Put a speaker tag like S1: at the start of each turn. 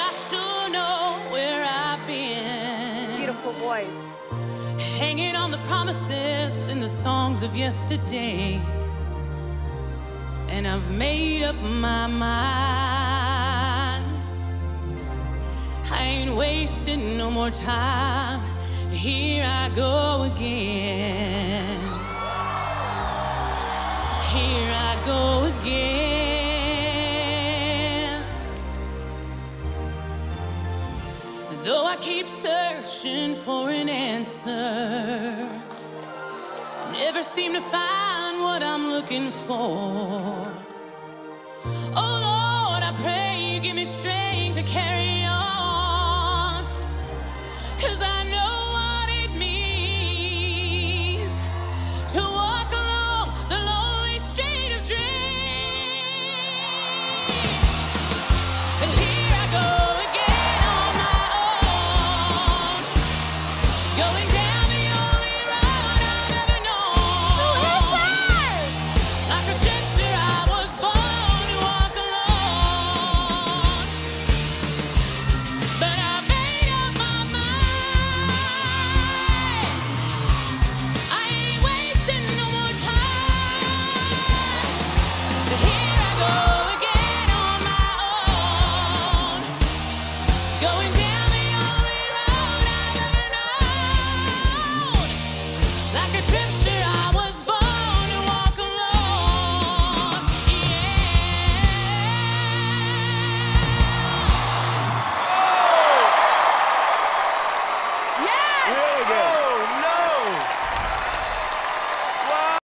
S1: I should know where I've been.
S2: Beautiful voice.
S1: Hanging on the promises in the songs of yesterday. And I've made up my mind. I ain't wasting no more time. Here I go again. Here I go again. Though I keep searching for an answer, never seem to find what I'm looking for.